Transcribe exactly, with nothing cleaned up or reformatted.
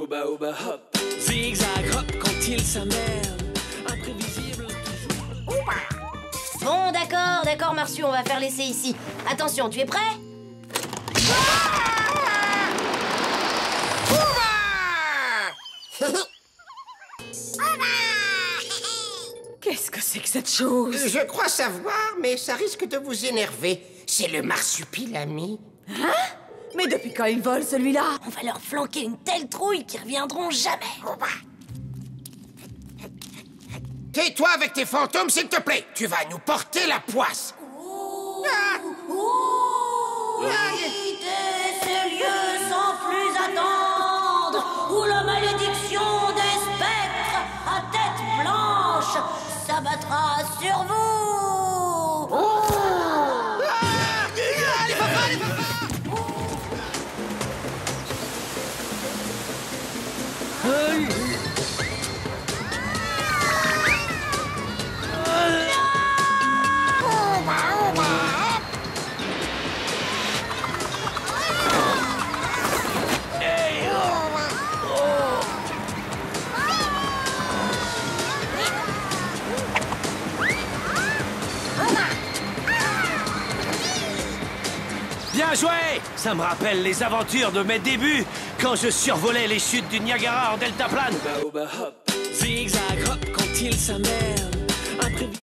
Oba oba hop, zigzag hop quand il s'amerde, imprévisible toujours. Bon, d'accord, d'accord, Marsu, on va faire l'essai ici. Attention, tu es prêt? Qu'est-ce que c'est que cette chose? Je crois savoir, mais ça risque de vous énerver. C'est le marsupilami. Hein? Mais depuis quand il vole, celui-là? On va leur flanquer une telle trouille qu'ils reviendront jamais. Tais-toi avec tes fantômes, s'il te plaît. Tu vas nous porter la poisse. Ah. Quittez ces lieux sans plus attendre, où la malédiction des spectres à tête blanche s'abattra sur vous. Allez, papa, allez, papa. Bien joué! Ça me rappelle les aventures de mes débuts, quand je survolais les chutes du Niagara en deltaplane. Oba oba hop, zigzag hop quand il s'amerde, imprévisible.